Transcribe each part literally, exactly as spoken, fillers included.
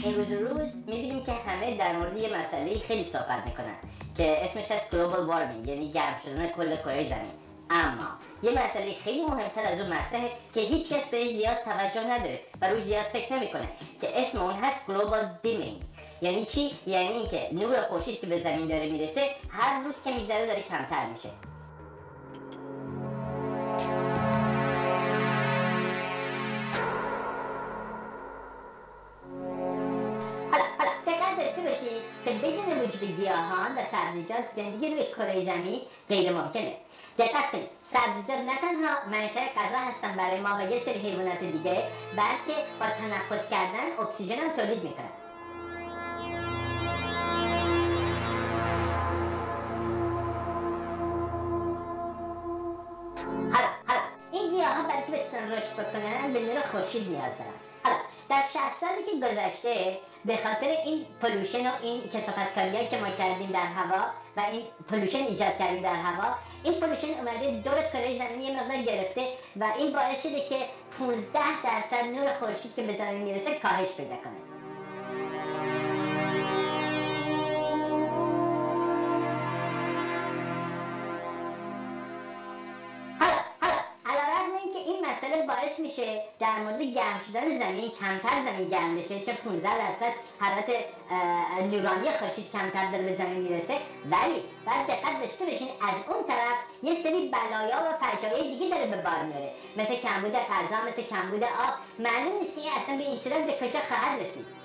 این روز روز میبینیم که همه در مورد یه مسئله خیلی صحبت میکنن که اسمش از گلوبال وارمینگ، یعنی گرم شدن کل کره زمین. اما یه مسئله خیلی مهمتر از اون مطرحه که هیچ کس بهش زیاد توجه نداره و روش زیاد فکر نمیکنه، که اسم اون هست گلوبال دیمینگ. یعنی چی؟ یعنی اینکه نور خورشید که به زمین داره میرسه هر روز که میگذره داره کمتر میشه. باشید که بدون وجود گیاهان و سبزیجات زندگی روی کره زمین غیر ممکنه. دقت کنید، سبزیجات نه تنها منشأ غذا هستن برای ما و یه سری حیوانات دیگه، بلکه با تنفس کردن اکسیژن هم تولید میکنن. حالا حالا این گیاها برای که بتونن رشد بکنن به نور خورشید نیاز دارن. حالا در شصت سالی که گذشته به خاطر این پولوشن و این کثافتکاریایی که ما کردیم در هوا و این پولوشن ایجاد کردیم در هوا، این پولوشن اومده دور کره زمین یه مقدار گرفته و این باعث شده که پانزده درصد نور خورشید که به زمین میرسه کاهش پیدا کنه. باعث میشه در مورد گرم شدن زمین کمتر زمین گرم بشه، چه پانزده درصد حرارت نورانی خورشید کمتر داره به زمین میرسه، ولی باید دقت داشته باشین از اون طرف یه سری بلایا و فجایع دیگه داره به بار میاره، مثل کمبود غذا، مثل کمبود آب. معلوم نیست که اصلا به این صورت به کجا خواهد رسید.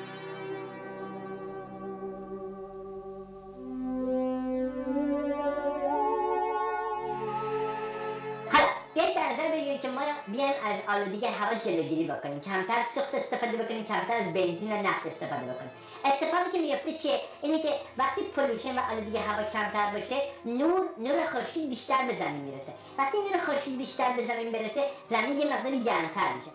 که ما بیایم از آلودگی هوا جلوگیری بکنیم، کمتر سوخت استفاده بکنیم، کمتر از بنزین و نفت استفاده بکنیم. اتفاقی که میفته چیه؟ اینه که وقتی پولوشن و آلودگی هوا کمتر باشه، نور نور خورشید بیشتر به زمین میرسه. وقتی نور خورشید بیشتر به زمین برسه، زمین یه مقداری گرمتر میشه.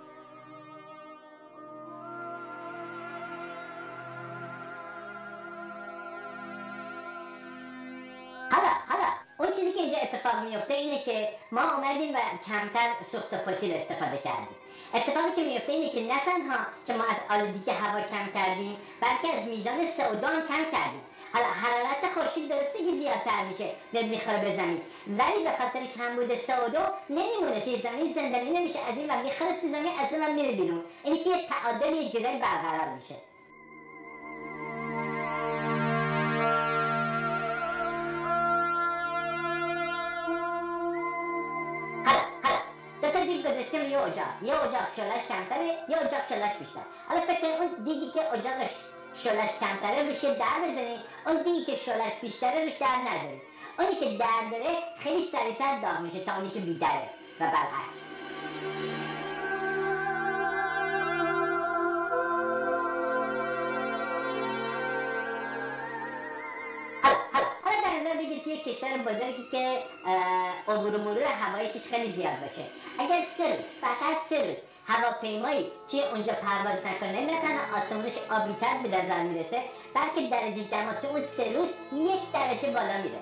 اون چیزی که اینجا اتفاق میفته اینه که ما اومدیم و کمتر سوخت فسیل استفاده کردیم. اتفاقی که میفته اینه که نه تنها که ما از آلودگی هوا کم کردیم، بلکه از میزان سی او دو هم کم کردیم. حالا حرارت خورشید درسته که زیادتر میشه، میاد میخوره به زمین، ولی به خاطر کمبود سی او دو نمیمونه توی زمین، زندانی نمیشه، از این و میخوره تو زمین، از اون میره بیرون. اینه که یه تعادل، یه جدل برقرار میشه. گذاشتیم یه اجاق، یه اجاق شعله‌اش کمتره، یه اجاق شعله‌اش بیشتر. حالا فکر کنید اون دیگی که اجاقش شعله‌اش کمتره روش در بزنید، اون دیگی که شعله‌اش بیشتره روش در نذارید. اونی که در داره خیلی سریعتر داغ میشه تا اونی که بی‌دره و برعکس. بگید یه کشور بزرگی که عبور و مرور هوایی توش خیلی زیاد باشه، اگر سه روز فقط سه روز هواپیمایی توی اونجا پرواز نکنه، نه تنها آسمونش آبی‌تر به نظر میرسه، بلکه درجه دما تو اون سه روز یک درجه بالا میره.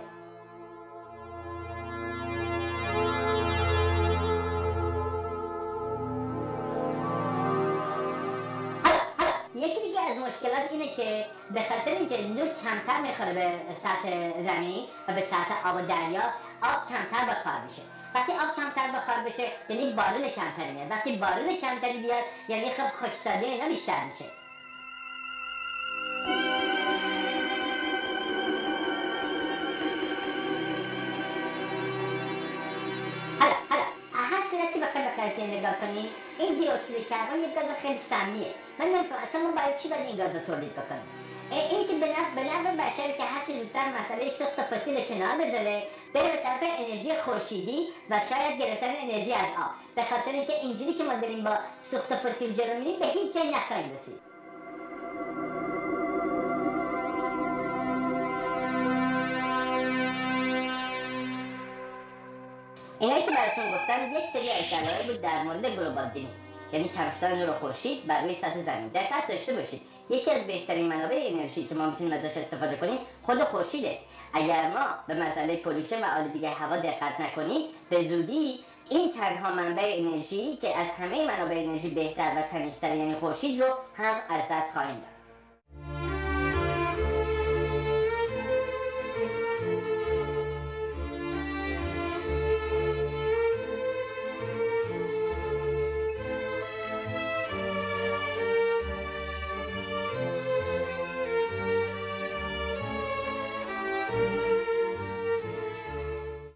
یکی دیگه از مشکلات اینه که به خاطر اینکه نور کمتر میخوره به سطح زمین و به سطح آب و دریا، آب کمتر بخار میشه. وقتی آب کمتر بخار بشه یعنی بارون کمتری میاد، وقتی بارون کمتری بیاد یعنی خب خشکسالی اینا بیشتر میشه. حالا حالا هر صورتی بخواید به قضیه نگاه کنید، این دی اکسید کربن یک گاز خیلی سمیه. من نمی‌فهمم اصلا ما برای چی باید این گاز رو تولید بکنیم؟ این که به نفع به نفع بشر که هر چیز زودتر مسئله سوخت فسیل کنار بذاره، بره به طرف انرژی خورشیدی و شاید گرفتن انرژی از آب. به خاطر اینکه اینجوری که ما داریم با سوخت فسیل جلو میریم به هیچ جایی نخواهیم رسید. اینایی که براتون گفتم یک سری از دلایل بود در مورد گلوبال دیمینگ، یعنی کم شدن نور خورشید بر روی سطح زمین. دقت داشته باشید یکی از بهترین منابع انرژی که ما میتونیم ازش استفاده کنیم خود خورشیده. اگر ما به مسئله پولوشن و آلودگی هوا دقت نکنیم، به زودی این تنها منبع انرژی که از همه منابع انرژی بهتر و تمیزتر یعنی خورشید رو هم از دست خواهیم داد.